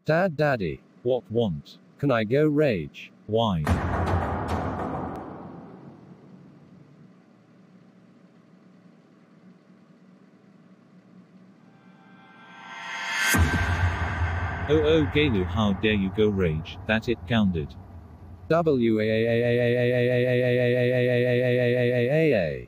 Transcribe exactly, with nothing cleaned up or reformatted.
Dad, daddy. What want? Can I go rage? Why? Oh oh Gayloo, how dare you go rage, that it Gounded. W a a a a a a a a a a a a a a a a a